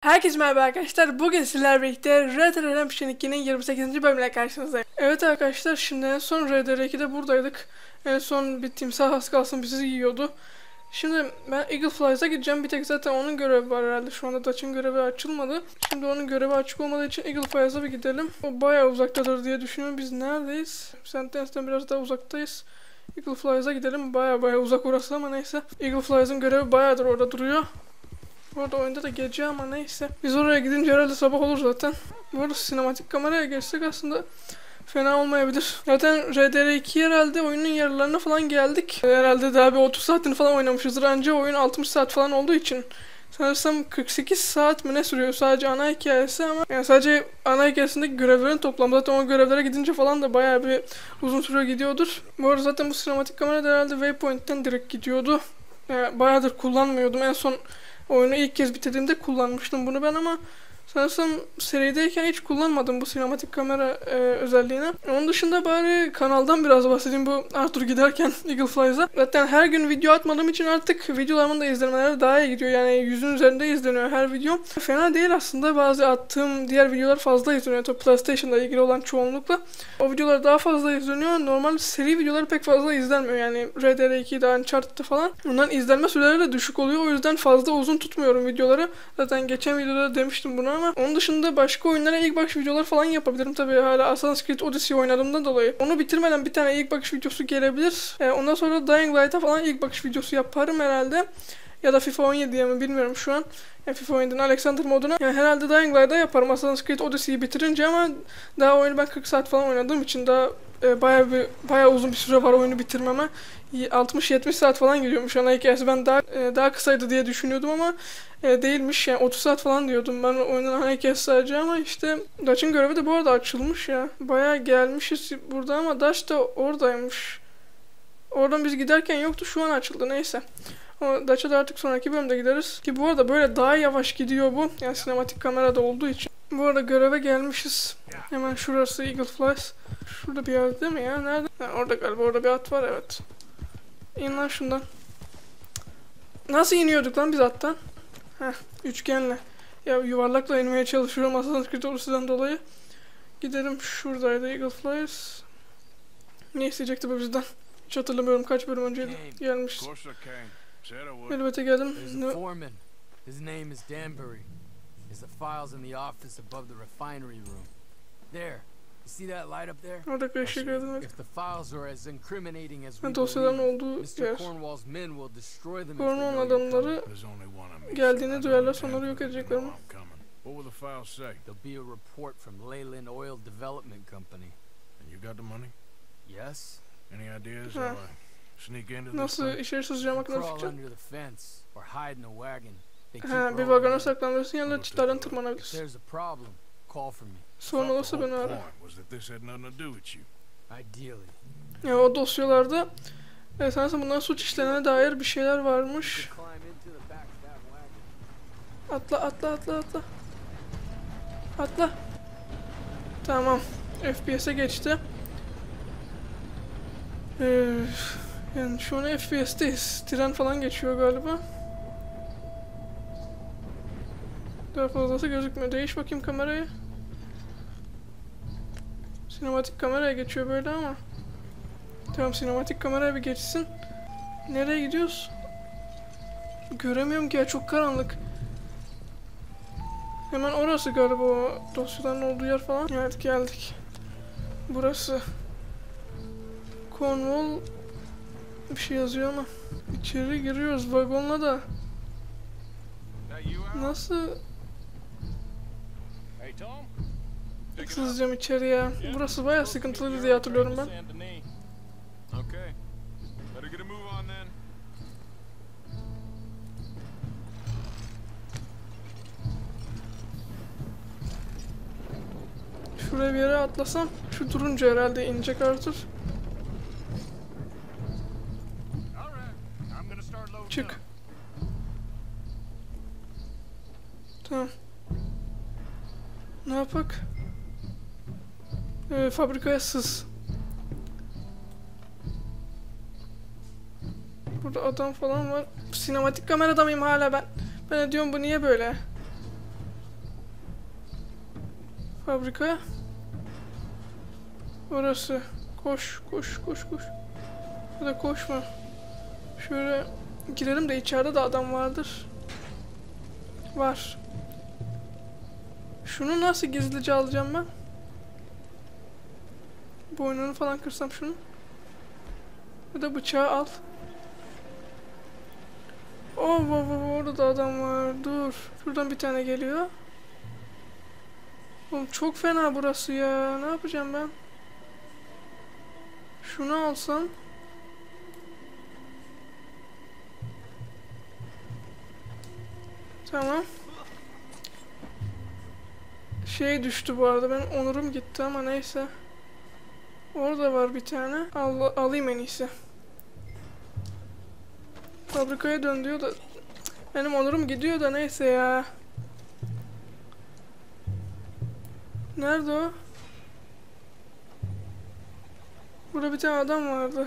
Herkese merhaba arkadaşlar. Bugün sizlerle birlikte Red Dead Redemption 2'nin 28. bölümüyle karşınızdayım. Evet arkadaşlar, şimdi en son Red Dead 2'de buradaydık. En son bir timsah az kalsın bizi yiyordu. Şimdi ben Eagle Flies'a gideceğim. Bir tek zaten onun görevi var herhalde. Şu anda Dutch'ın görevi açılmadı. Şimdi onun görevi açık olmadığı için Eagle Flies'a bir gidelim. O bayağı uzaktadır diye düşünüyorum. Biz neredeyiz? Sentence'den biraz daha uzaktayız. Eagle Flies'a gidelim. Bayağı uzak orası ama neyse. Eagle Flies'ın görevi bayağıdır orada duruyor. Bu arada oyunda da gece ama neyse. Biz oraya gidince herhalde sabah olur zaten. Bu arada sinematik kameraya geçsek aslında fena olmayabilir. Zaten RDR2 herhalde oyunun yarılarına falan geldik. Herhalde daha bir 30 saatini falan oynamışızdır. Anca oyun 60 saat falan olduğu için. Sanırsam 48 saat mi ne sürüyor sadece ana hikayesi ama yani sadece ana hikayesindeki görevlerin toplamı. Zaten o görevlere gidince falan da bayağı bir uzun süre gidiyordur. Bu arada zaten bu sinematik kamera da herhalde Waypoint'ten direkt gidiyordu. Yani bayağıdır kullanmıyordum. En son oyunu ilk kez bitirdiğimde kullanmıştım bunu ben ama sanırsam serideyken hiç kullanmadım bu sinematik kamera özelliğini. Onun dışında bari kanaldan biraz bahsedeyim bu Arthur giderken Eagle Flies'a. Zaten her gün video atmadığım için artık videolarımın da izlenmeleri daha iyi gidiyor. Yani 100'ün üzerinde izleniyor her videom. Fena değil aslında, bazı attığım diğer videolar fazla izleniyor. Tabii PlayStation'la ilgili olan çoğunlukla. O videolar daha fazla izleniyor. Normal seri videoları pek fazla izlenmiyor. Yani Red Dead 2'de, Uncharted'da falan. Bunların izlenme süreleri de düşük oluyor. O yüzden fazla uzun tutmuyorum videoları. Zaten geçen videoda demiştim bunu ama onun dışında başka oyunlara ilk bakış videolar falan yapabilirim. Tabii hala Assassin's Creed Odyssey oynadığımdan dolayı. Onu bitirmeden bir tane ilk bakış videosu gelebilir. Ondan sonra Dying Light'a falan ilk bakış videosu yaparım herhalde. Ya da FIFA 17'ye mi bilmiyorum şu an. Yani FIFA 17'nin Alexander moduna. Yani herhalde Dying Light'a yaparım Assassin's Creed Odyssey'yi bitirince ama daha oyunu ben 40 saat falan oynadığım için daha bayağı uzun bir süre var oyunu bitirmeme. 60-70 saat falan gidiyormuş ana hikayesi. Ben daha kısaydı diye düşünüyordum ama değilmiş. Yani 30 saat falan diyordum ben oyunun ana hikayesi sadece ama işte Dutch'ın görevi de bu arada açılmış ya. Bayağı gelmişiz burada ama Dutch da oradaymış. Oradan biz giderken yoktu, şu an açıldı, neyse. Ama Dutch'a da artık sonraki bölümde gideriz. Ki bu arada böyle daha yavaş gidiyor bu. Yani sinematik kamerada olduğu için. Bu arada göreve gelmişiz. Hemen şurası Eagle Flies. Şurada bir yerde değil mi ya? Nerede? Ha, orada galiba, orada bir at var, evet. İn lan şundan. Nasıl iniyorduk lan biz attan? Heh, üçgenle. Ya yuvarlakla inmeye çalışıyorum Assassin's Creed Odyssey'den dolayı. Gidelim, şuradaydı Eagle Flies. Ne isteyecekti bu bizden? Hiç hatırlamıyorum, kaç bölüm önceydi. Gelmişiz. Elbette geldim. His name is Danbury. There's the files in the office above the refinery room. There. You see that light up there? Orada bir ışık gördüm. If the files are as incriminating as we Dosyaların believe, olduğu Mr. yer. Cornwall's men will destroy them. Cornwall adamları geldiğini duyarlar, onları yok edecekler mi? What will the files say? There'll be a report from Leyland Oil Development Company. And you got the money? Yes? Any ideas how I sneak into this Nasıl thing? içeri sızacağım hakkında Crawl fikrim. under the fence or hide in a wagon. They keep Ha, bir rolling vagona in. saklanırsın ya da çitlerden If tırmanabilirsin. there's a problem, call for me. Sorun The olursa whole beni ara. point was that this had nothing to do with you. Ideally. Ya o dosyalarda sanırsam bundan suç işlerine dair bir şeyler varmış. Climb into the back of that wagon. Atla. Atla. Tamam. FPS'e geçti. Yani şu an FPS'teyiz. Tren falan geçiyor galiba. Daha fazlası gözükmüyor. Değiş bakayım kamerayı. Sinematik kameraya geçiyor böyle ama. Tamam, sinematik kameraya bir geçsin. Nereye gidiyoruz? Göremiyorum ki ya, çok karanlık. Hemen orası galiba o dosyaların olduğu yer falan. Evet, geldik. Burası. Cornwall bir şey yazıyor ama. İçeri giriyoruz vagonla da. Nasıl sızacağım içeri ya? Burası bayağı sıkıntılıydı diye hatırlıyorum ben. Şuraya bir yere atlasam, şu durunca herhalde inecek Arthur. Çık. Tamam. Ne yapak? Fabrikaya sız. Burada adam falan var. Sinematik kamerada mıyım hala ben? Ben de diyorum bu niye böyle? Fabrika. Orası. Koş, koş, koş, koş. Ya da koşma. Şöyle girelim de içeride de adam vardır. Var. Şunu nasıl gizlice alacağım ben? Boynunu falan kırsam şunu. Ya da bıçağı al. Oh, orada da adam var. Dur. Şuradan bir tane geliyor. Oğlum çok fena burası ya. Ne yapacağım ben? Şunu alsam. Tamam. Şey düştü bu arada. Benim onurum gitti ama neyse. Orada var bir tane. Alayım en iyisi. Fabrikaya dön diyor da benim onurum gidiyor da neyse ya. Nerede o? Burada bir tane adam vardı.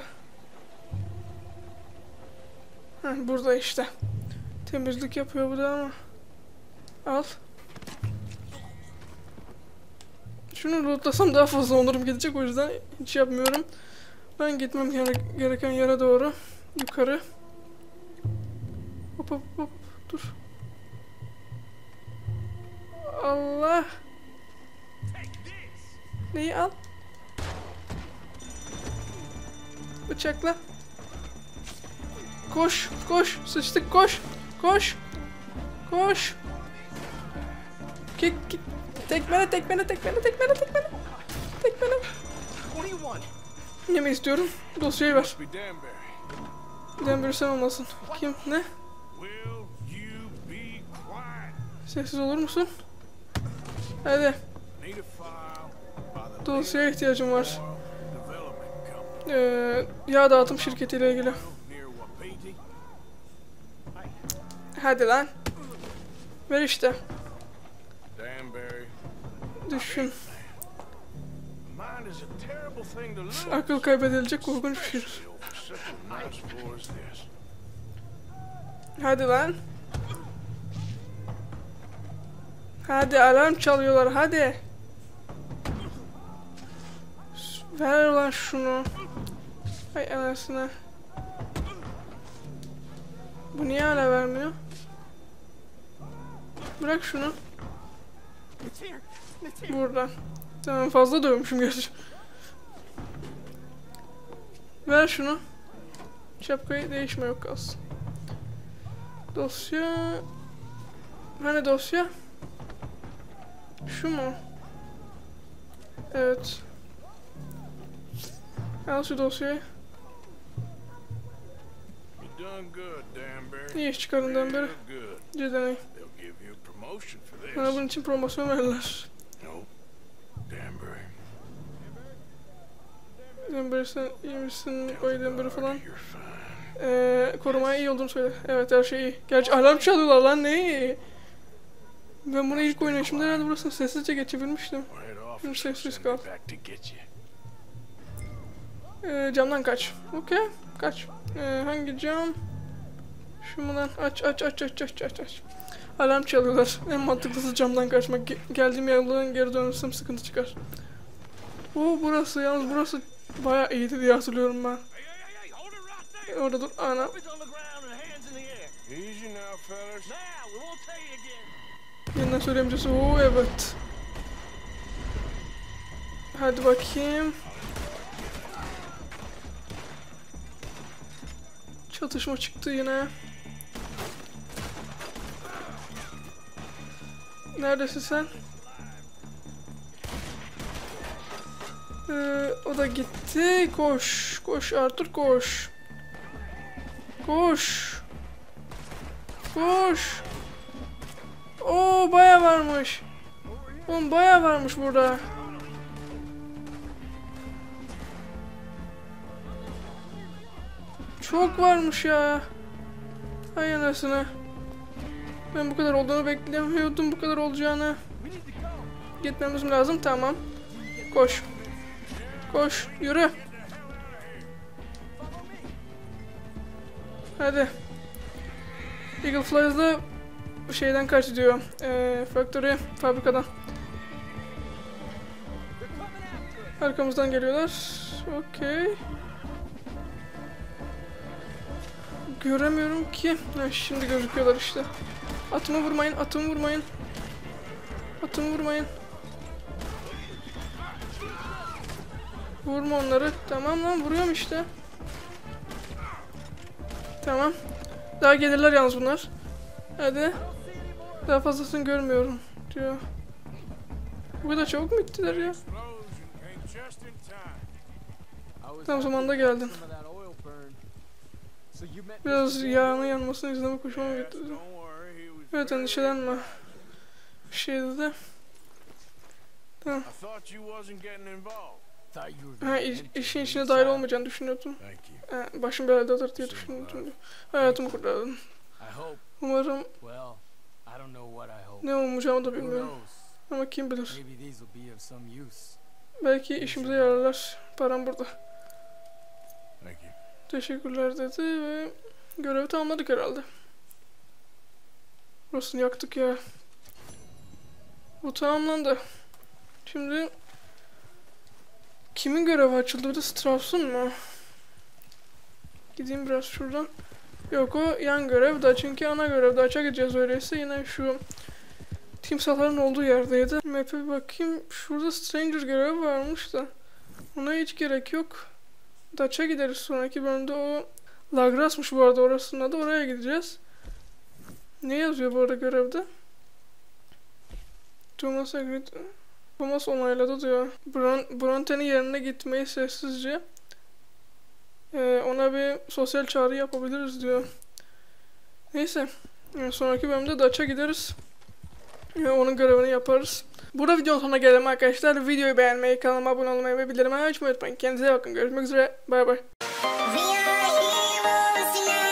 Heh, burada işte. Temizlik yapıyor bu da ama. Al. Şunu lootlasam daha fazla onurum gidecek, o yüzden hiç yapmıyorum. Ben gitmem gereken yere doğru. Yukarı. Hop hop hop. Dur. Allah. Neyi al? Bıçakla. Koş, koş. Sıçtık, koş. Koş. Koş. Kick. Tekmele. Tekmele. Ne mi istiyorum? Dosyayı ver. Danbury sen olmasın. Kim? Ne? Sessiz olur musun? Hadi. Dosyaya ihtiyacım var. Yağ dağıtım şirketiyle ilgili. Hadi lan. Ver işte. Düşün. Akıl kaybedilecek korkunç bir şey. Hadi lan. Hadi alarm çalıyorlar, hadi. Ver lan şunu. Hay anasını. Bu niye hala vermiyor? Bırak şunu. Buradan. Tamam, fazla dövmüşüm gerçi. Ver şunu. Şapkayı değişme yok kalsın. Dosya. Hani dosya? Şu mu? Evet. Al şu dosyayı. İyi iş çıkardın Danbury. Cidden iyi. Bana bunun için promosyon verirler. Danbury sen iyi misin? Oy Danbury falan. Korumaya iyi olduğunu söyle. Evet, her şey iyi. Gerçi alarm çalıyorlar lan, ne iyi. Ben bunu ilk oynayışımda herhalde burasını sessizce geçebilmiştim. Şimdi sessiz kal. Camdan kaç. Okey. Kaç. Hangi cam? Şu mu lan? Aç. Alarm çalıyorlar. En mantıklısı camdan kaçmak. Geldiğim yerden geri dönürsem sıkıntı çıkar. Burası. Yalnız burası bayağı iyiydi diye hatırlıyorum ben. Orada dur. Ana. Yeniden söyleyemeyeceğiz. Evet. Hadi bakayım. Çatışma çıktı yine. Neredesin sen? O da gitti. Koş. Koş Arthur, koş. Koş. Koş. Oo, bayağı varmış. Oğlum bayağı varmış burada. Çok varmış ya. Hay anasını. Ben bu kadar olduğunu beklemiyordum, bu kadar olacağını. Gitmemiz lazım, tamam. Koş. Koş, yürü. Hadi. Eagle Flies'da şeyden kaç diyor. Fabrikadan. Arkamızdan geliyorlar. Okey. Göremiyorum ki. Ha, şimdi gözüküyorlar işte. Atımı vurmayın, atımı vurmayın. Atımı vurmayın. Vurma onları. Tamam lan, vuruyorum işte. Tamam. Daha gelirler yalnız bunlar. Hadi. Daha fazlasını görmüyorum diyor. Bu kadar çabuk mu gittiler ya? Tam zamanında geldin. Biraz yağının yanmasını izlemek hoşuma gitti. Evet, endişelenme. Bir şey dedi. Tamam. Ha, işin içine dahil olmayacağını düşünüyordum. Başım belada alır diye düşünüyordum. Hayatımı kurtardın. Umarım ne olacağımı da bilmiyorum. Ama kim bilir. Belki işimize yararlar. Param burada. Teşekkürler dedi ve görevi tamamladık herhalde. Burasını yaktık ya. Bu tamamlandı. Şimdi kimin görevi açıldı? Bir de Strauss'un mu? Gideyim biraz şuradan. Yok, o yan görev da, çünkü ana görev de açığa gideceğiz öyleyse. Yine şu timsahların olduğu yerdeydi. Map'e bir bakayım. Şurada Stranger görevi varmış da ona hiç gerek yok. Daç'a gideriz sonraki bölümde. O Lagras'mış bu arada orasının adı. Oraya gideceğiz. Ne yazıyor bu arada görevde? Thomas onayladı diyor. Bronte'nin yerine gitmeyi sessizce. Ona bir sosyal çağrı yapabiliriz diyor. Neyse. Sonraki bölümde Daç'a gideriz. Onun görevini yaparız. Burada videonun sonuna gelelim arkadaşlar. Videoyu beğenmeyi, kanalıma abone olmayı ve bildirimleri açmayı unutmayın. Kendinize iyi bakın. Görüşmek üzere. Bay bay.